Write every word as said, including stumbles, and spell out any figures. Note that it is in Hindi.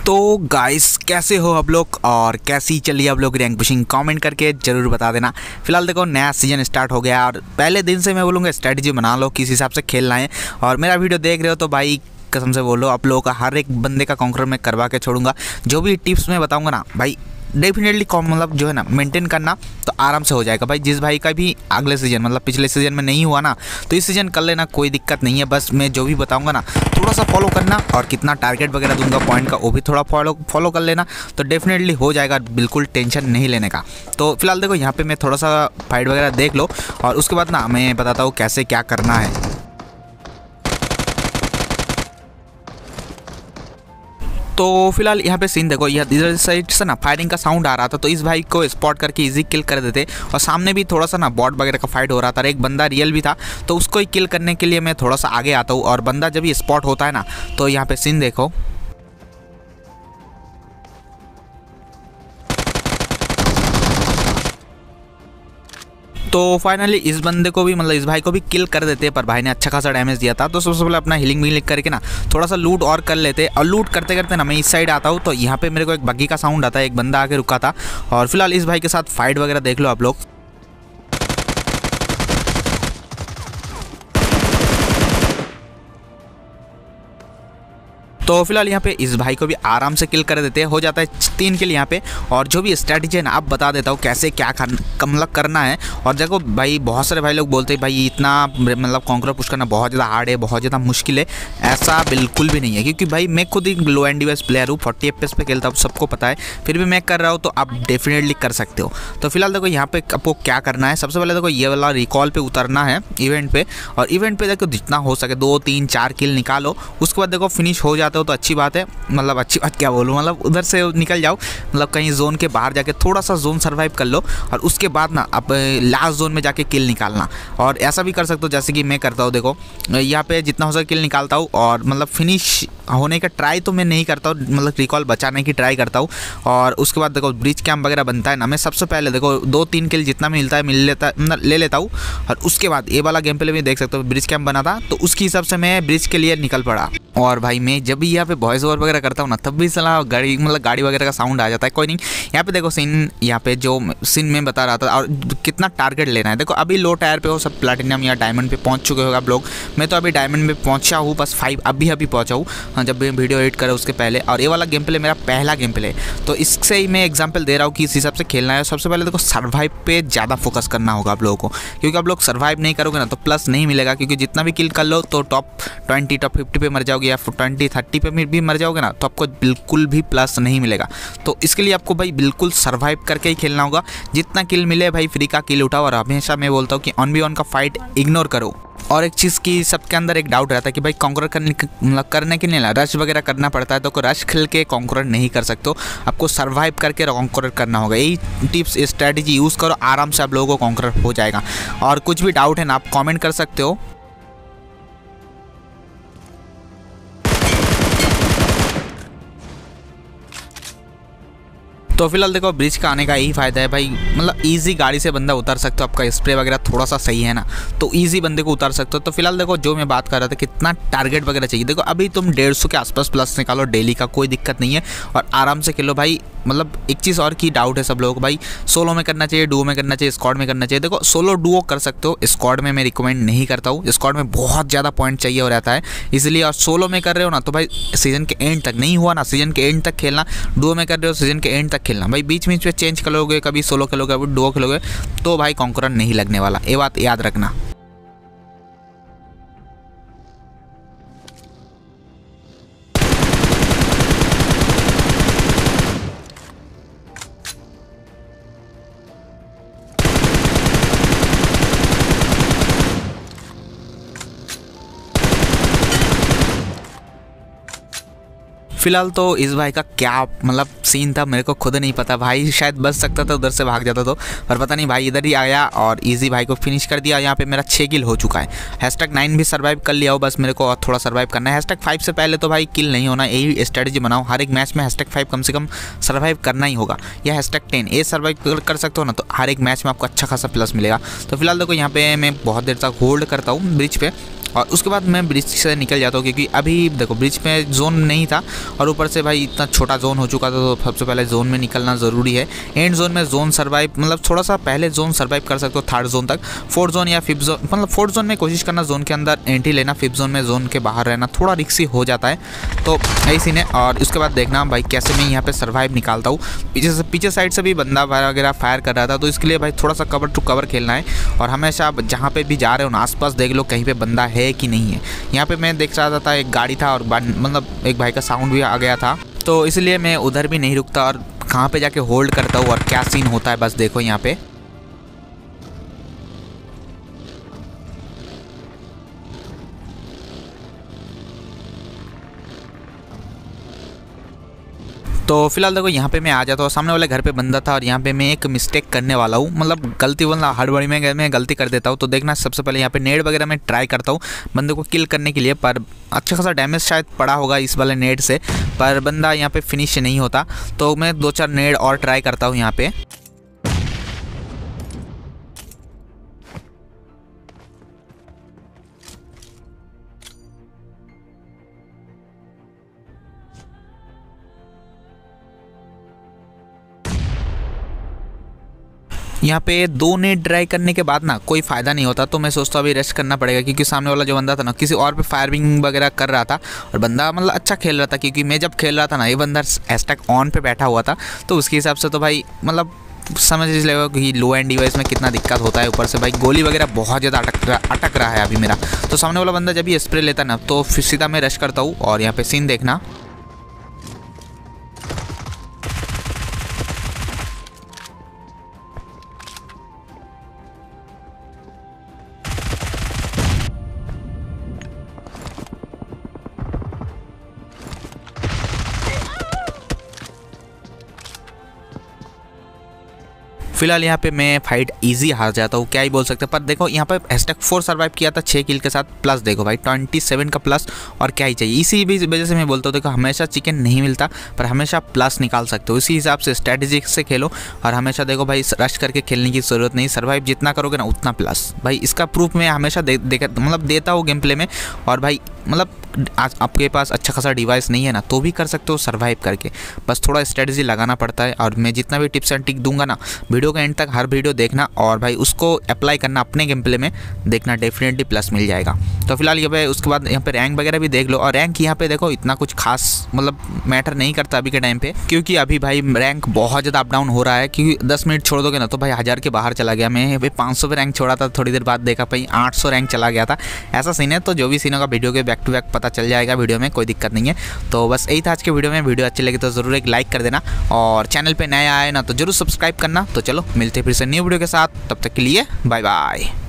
तो गाइस कैसे हो आप लोग और कैसी चली आप लोग रैंक पुशिंग कमेंट करके ज़रूर बता देना। फिलहाल देखो नया सीजन स्टार्ट हो गया और पहले दिन से मैं बोलूँगा स्ट्रेटजी बना लो, किस हिसाब से खेलना है। और मेरा वीडियो देख रहे हो तो भाई कसम से बोलो आप लोगों का हर एक बंदे का कॉन्कर मैं करवा के छोड़ूंगा। जो भी टिप्स मैं बताऊंगा ना भाई डेफिनेटली कॉम मतलब जो है ना मेंटेन करना तो आराम से हो जाएगा भाई। जिस भाई का भी अगले सीजन मतलब पिछले सीजन में नहीं हुआ ना तो इस सीजन कर लेना, कोई दिक्कत नहीं है। बस मैं जो भी बताऊंगा ना थोड़ा सा फॉलो करना और कितना टारगेट वगैरह दूंगा पॉइंट का वो भी थोड़ा फॉलो फॉलो कर लेना तो डेफिनेटली हो जाएगा, बिल्कुल टेंशन नहीं लेने का। तो फिलहाल देखो यहाँ पे मैं थोड़ा सा फाइट वगैरह देख लो और उसके बाद ना मैं बताता हूँ कैसे क्या करना है। तो फिलहाल यहाँ पे सीन देखो, यह इधर साइड से ना फायरिंग का साउंड आ रहा था तो इस भाई को स्पॉट करके इजी किल कर देते। और सामने भी थोड़ा सा ना बॉट वगैरह का फाइट हो रहा था, एक बंदा रियल भी था तो उसको ही किल करने के लिए मैं थोड़ा सा आगे आता हूँ। और बंदा जब ये स्पॉट होता है ना तो यहाँ पे सीन देखो, तो फाइनली इस बंदे को भी मतलब इस भाई को भी किल कर देते, पर भाई ने अच्छा खासा डैमेज दिया था। तो सबसे पहले अपना हीलिंग वीलिंग करके ना थोड़ा सा लूट और कर लेते। और लूट करते करते ना मैं इस साइड आता हूँ तो यहाँ पे मेरे को एक बग्गी का साउंड आता है, एक बंदा आके रुका था। और फिलहाल इस भाई के साथ फाइट वगैरह देख लो आप लोग। तो फिलहाल यहाँ पे इस भाई को भी आराम से किल कर देते हैं, हो जाता है तीन किल यहाँ पे। और जो भी स्ट्रैटेजी है ना आप बता देता हूँ कैसे क्या मतलब करना है। और देखो भाई बहुत सारे भाई लोग बोलते हैं भाई इतना मतलब कॉन्करर पुश करना बहुत ज़्यादा हार्ड है, बहुत ज़्यादा मुश्किल है। ऐसा बिल्कुल भी नहीं है क्योंकि भाई मैं खुद ही लो एंड डिवाइस प्लेयर हूँ, फोर्टी एफ पी एस पे खेलता हूँ, सबको पता है। फिर भी मैं कर रहा हूँ तो आप डेफिनेटली कर सकते हो। तो फिलहाल देखो यहाँ पे आपको क्या करना है, सबसे पहले देखो ये वाला रिकॉल पे उतरना है इवेंट पे। और इवेंट पे देखो जितना हो सके दो तीन चार किल निकालो, उसके बाद देखो फिनिश हो जाते हो तो अच्छी बात है। मतलब अच्छी बात क्या बोलूँ, मतलब उधर से निकल जाओ, मतलब कहीं जोन के बाहर जाके थोड़ा सा जोन सर्वाइव कर लो और उसके बाद ना अब लास्ट जोन में जाके किल निकालना। और ऐसा भी कर सकते हो जैसे कि मैं करता हूँ, देखो यहाँ पे जितना हो सके किल निकालता हूँ और मतलब फिनिश होने का ट्राई तो मैं नहीं करता हूँ, मतलब रिकॉल बचाने की ट्राई करता हूँ। और उसके बाद देखो ब्रिज कैंप वगैरह बनता है ना, मैं सबसे पहले देखो दो तीन किल जितना मिलता है मिल लेता मतलब ले लेता हूँ। और उसके बाद ये वाला गेम प्ले में देख सकते हो ब्रिज कैंप बना था तो उसके हिसाब से मैं ब्रिज के लिए निकल पड़ा। और भाई मैं जब भी यहाँ पे वॉइस ओवर वगैरह करता हूँ ना तब भी सलाह गाड़ी मतलब गाड़ी वगैरह का साउंड आ जाता है। कोई नहीं, यहाँ पे देखो सीन यहाँ पे जो सीन में बता रहा था और कितना टारगेट लेना है। देखो अभी लो टायर पे हो, सब प्लैटिनम या डायमंड पे पहुँच चुके हो आप लोग। मैं तो अभी डायमंड में पहुँचा हूँ, बस फाइव अभी अभी पहुँचा हूँ, हाँ जब मैं वीडियो एडिट करा उसके पहले। और ये वाला गेम प्ले मेरा पहला गेम प्ले तो इससे ही मैं एग्जाम्पल दे रहा हूँ कि इस हिसाब से खेलना है। सबसे पहले देखो सर्वाइव पे ज़्यादा फोकस करना होगा आप लोगों को, क्योंकि आप लोग सर्वाइव नहीं करोगे ना तो प्लस नहीं मिलेगा। क्योंकि जितना भी किल कर लो तो टॉप ट्वेंटी टॉप फिफ्टी पे मर जाओगे या ट्वेंटी थर्टी पे भी मर जाओगे ना तो आपको बिल्कुल भी प्लस नहीं मिलेगा। तो इसके लिए आपको भाई बिल्कुल सर्वाइव करके ही खेलना होगा। जितना किल मिले भाई फ्री का किल उठाओ। और हमेशा मैं बोलता हूँ कि ऑन बी ऑन का फाइट इग्नोर करो। और एक चीज़ की सबके अंदर एक डाउट रहता है कि भाई कॉन्करर करने मतलब करने के लिए ना रश वगैरह करना पड़ता है, तो कोई रश खेल के कॉन्करर नहीं कर सकते हो, आपको सर्वाइव करके कॉन्करर करना होगा। यही टिप्स स्ट्रैटेजी यूज़ करो, आराम से आप लोगों को कॉन्करर हो जाएगा। और कुछ भी डाउट है ना आप कॉमेंट कर सकते हो। तो फिलहाल देखो ब्रिज का आने का यही फ़ायदा है भाई, मतलब इजी गाड़ी से बंदा उतर सकते हो, आपका स्प्रे वगैरह थोड़ा सा सही है ना तो इजी बंदे को उतार सकते हो। तो फिलहाल देखो जो मैं बात कर रहा था कितना टारगेट वगैरह चाहिए, देखो अभी तुम डेढ़ सौ के आसपास प्लस निकालो डेली का, कोई दिक्कत नहीं है और आराम से खेलो भाई। मतलब एक चीज़ और की डाउट है सब लोगों को भाई सोलो में करना चाहिए, डुओ में करना चाहिए, स्क्वाड में करना चाहिए। देखो सोलो डुओ कर सकते हो, स्क्वाड में मैं रिकमेंड नहीं करता हूँ, स्क्वाड में बहुत ज़्यादा पॉइंट चाहिए हो रहता है इसलिए। और सोलो में कर रहे हो ना तो भाई सीजन के एंड तक नहीं हुआ ना सीजन के एंड तक खेलना, डुओ में कर रहे हो सीजन के एंड तक खेलना भाई। बीच बीच में चेंज करोगे, कभी सोलो खेलोगे कभी डुओ खेलोगे तो भाई कॉन्करर नहीं लगने वाला, ये बात याद रखना। फिलहाल तो इस भाई का क्या मतलब सीन था मेरे को खुद नहीं पता, भाई शायद बच सकता था उधर से भाग जाता तो, पर पता नहीं भाई इधर ही आया और इजी भाई को फिनिश कर दिया। यहाँ पे मेरा छः किल हो चुका है, हैशटैग नाइन भी सर्वाइव कर लिया हो, बस मेरे को और थोड़ा सर्वाइव करना है। हैशटैग फाइव से पहले तो भाई किल नहीं होना, यही स्ट्रेटजी बनाओ, हर एक मैच में हैशटैग फाइव कम से कम सर्वाइव करना ही होगा, या हैशटैग टेन ये सर्वाइव कर सकते हो ना तो हर एक मैच में आपको अच्छा खासा प्लस मिलेगा। तो फिलहाल देखो यहाँ पे मैं बहुत देर तक होल्ड करता हूँ ब्रिज पे और उसके बाद मैं ब्रिज से निकल जाता हूँ, क्योंकि अभी देखो ब्रिज में जोन नहीं था और ऊपर से भाई इतना छोटा जोन हो चुका था, तो सबसे पहले जोन में निकलना ज़रूरी है। एंड जोन में जोन सर्वाइव मतलब थोड़ा सा पहले जोन सर्वाइव कर सकते हो थर्ड जोन तक। फोर्थ जोन या फिफ्थ जोन मतलब फोर्थ जोन में कोशिश करना जोन के अंदर एंट्री लेना, फिफ्थ जोन में जोन के बाहर रहना थोड़ा रिस्की हो जाता है, तो यही सीन है। और उसके बाद देखना भाई कैसे मैं यहाँ पे सर्वाइव निकालता हूँ। पीछे से पीछे साइड से भी बंदा वगैरह फायर कर रहा था, तो इसके लिए भाई थोड़ा सा कवर टू कवर खेलना है। और हमेशा जहाँ पे भी जा रहे हो ना आसपास देख लो कहीं पे बंदा है कि नहीं है। यहाँ पे मैं देख रहा था एक गाड़ी था और मतलब एक भाई का साउंड भी आ गया था, तो इसलिए मैं उधर भी नहीं रुकता और कहाँ पे जाके होल्ड करता हूँ और क्या सीन होता है बस देखो यहाँ पे। तो फिलहाल देखो यहाँ पे मैं आ जाता हूँ, सामने वाले घर पे बंदा था और यहाँ पे मैं एक मिस्टेक करने वाला हूँ, मतलब गलती मतलब हड़बड़ी में मैं गलती कर देता हूँ। तो देखना सबसे पहले यहाँ पे नेड वगैरह मैं ट्राई करता हूँ बंदे को किल करने के लिए, पर अच्छा खासा डैमेज शायद पड़ा होगा इस वाले नेड से, पर बंदा यहाँ पे फिनिश नहीं होता। तो मैं दो चार नेड और ट्राई करता हूँ यहाँ पे। यहाँ पे दो नेट ट्राई करने के बाद ना कोई फ़ायदा नहीं होता, तो मैं सोचता अभी रेस्ट करना पड़ेगा, क्योंकि सामने वाला जो बंदा था ना किसी और पे फायरिंग वगैरह कर रहा था और बंदा मतलब अच्छा खेल रहा था। क्योंकि मैं जब खेल रहा था ना ये बंदा हैशटैग ऑन पे बैठा हुआ था, तो उसके हिसाब से तो भाई मतलब समझ लीजिएगा कि लो एंड डिवाइस में कितना दिक्कत होता है। ऊपर से भाई गोली वगैरह बहुत ज़्यादा अटक रहा अटक रहा है अभी मेरा। तो सामने वाला बंदा जब ये स्प्रे लेता ना तो फिर सीधा मैं रश करता हूँ। और यहाँ पे सीन देखना, फिलहाल यहाँ पे मैं फाइट इजी हार जाता हूँ, क्या ही बोल सकते हैं। पर देखो यहाँ पे हैशटैग फोर सर्वाइव किया था छः किल के साथ, प्लस देखो भाई ट्वेंटी सेवन का प्लस, और क्या ही चाहिए। इसी भी वजह से मैं बोलता हूँ देखो हमेशा चिकन नहीं मिलता, पर हमेशा प्लस निकाल सकते हो। इसी हिसाब से स्ट्रैटेजी से खेलो और हमेशा देखो भाई रश करके खेलने की ज़रूरत नहीं, सर्वाइव जितना करोगे ना उतना प्लस। भाई इसका प्रूफ मैं हमेशा दे, दे मतलब देता हूँ गेम प्ले में। और भाई मतलब आज आपके पास अच्छा खासा डिवाइस नहीं है ना तो भी कर सकते हो सर्वाइव करके, बस थोड़ा स्ट्रेटजी लगाना पड़ता है। और मैं जितना भी टिप्स एंड ट्रिक दूंगा ना वीडियो के एंड तक हर वीडियो देखना और भाई उसको अप्लाई करना अपने गेम प्ले में, देखना डेफिनेटली प्लस मिल जाएगा। तो फिलहाल ये पे उसके बाद यहाँ पे रैंक वगैरह भी देख लो। और रैंक यहाँ पे देखो इतना कुछ खास मतलब मैटर नहीं करता अभी के टाइम पे, क्योंकि अभी भाई रैंक बहुत ज़्यादा अप डाउन हो रहा है। क्योंकि दस मिनट छोड़ दोगे ना तो भाई हज़ार के बाहर चला गया। मैं भाई पाँच सौ पे रैंक छोड़ा था, थोड़ी देर बाद देखा भाई आठ सौ रैंक चला गया था, ऐसा सीन है। तो जो भी सीन होगा वीडियो के बैक टू बैक पता चल जाएगा वीडियो में, कोई दिक्कत नहीं है। तो बस यही था आज के वीडियो में। वीडियो अच्छी लगी तो ज़रूर एक लाइक कर देना और चैनल पे नया आए ना तो जरूर सब्सक्राइब करना। तो चलो मिलते फिर से न्यू वीडियो के साथ, तब तक के लिए बाय बाय।